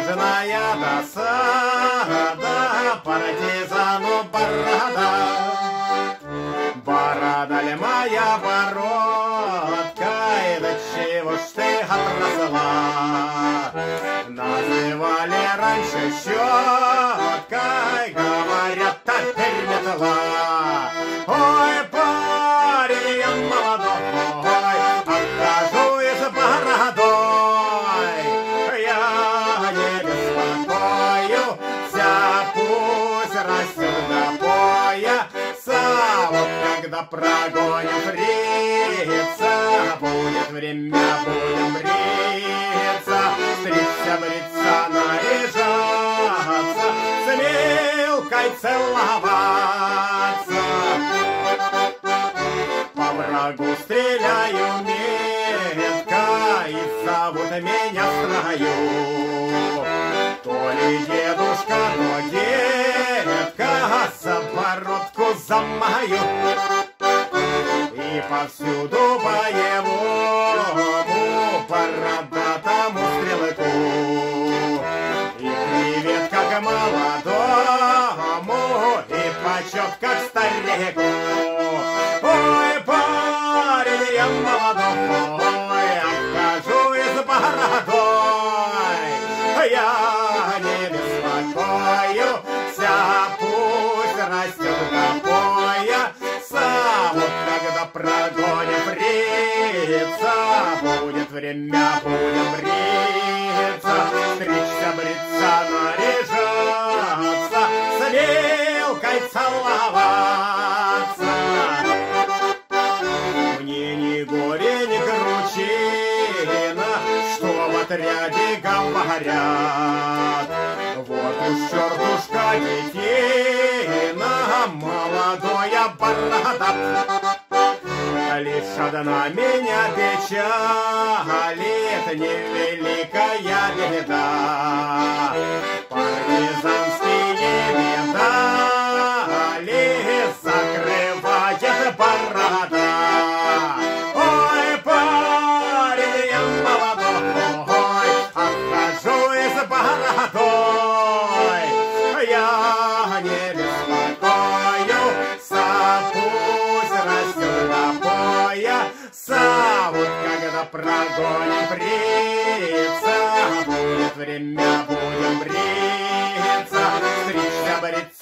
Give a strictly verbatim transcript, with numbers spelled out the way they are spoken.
неизбежная досада партизану борода. Борода ли моя бородка, и до чего ж ты отросла? Называли раньше щеткой, говорят, теперь метла. Ой, парень, я молодой, отхожу из бородой. Я не беспокоюся, пусть растет до пояса. Вот когда прогоним фрица, будет время, будем бриться, стричься, бриться, наряжаться, с мелкой целоваться. По врагу стреляю метко, и зовут меня в строю. То ли дедушка, то детка, за бородку за мою. И повсюду боевому бородатому стрелку. И привет как молодому, и почет как старику. Ой, парень, я молодой, отхожу из бородой. Я не беспокоюся, пусть растет до пояса. Вот когда прогоним фрица, будет время, будем бриться, стричься, бриться, наряжаться, с мелкой целоваться. Мне ни горе, ни кручина, что в отряде говорят. Вот уж чертушка детина, молодая борода. Лишь одна меня печалит, невеликая беда. Партизанские медали закрывает борода. Ой, парень, я молодой, отхожу из бородой. Я не беспокоюся, пусть растет до пояса. Вот когда прогоним фрица, будет время, будем бриться, стричься, бриться.